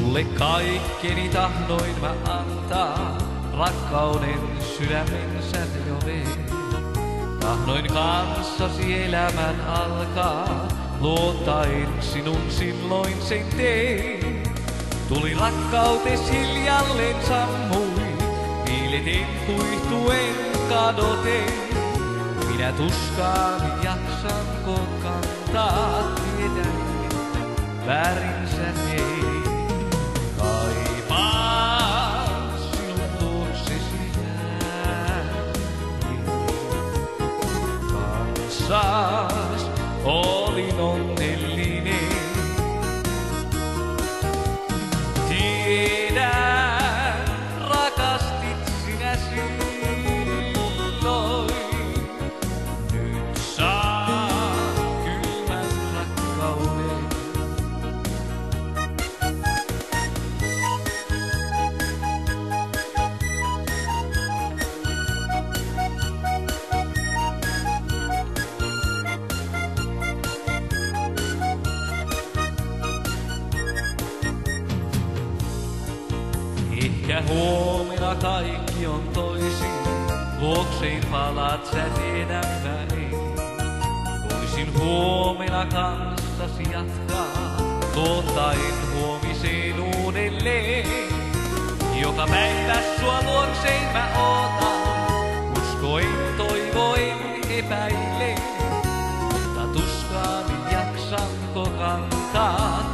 Sulle kaikkeni tahdoin mä antaa, rakkauden sydämensä jo vei. Tahdoin kanssasi elämän alkaa, luotain sinun silloin sen tein. Tuli rakkautes hiljalleen sammui, viiletin kuihtuen kadotein. Minä tuskaani jaksanko kantaa, tiedän väärinsä ei. Kaipaan sinun luoksesi jääkin. Kanssas olin onnellinen. Tiedän, rakastit sinä silloin. Nyt saan kylmän rakkauden. Ehkä huomenna kaikki on toisin, luoksein palaat sä tiedän mä ei. Voisin huomenna kanssasi jatkaa, luottaen huomiseen uudelleen. Joka päivä sua luoksein mä ootan, uskoen, toivoen, epäilen. Mutta tuskaani jaksanko kantaa.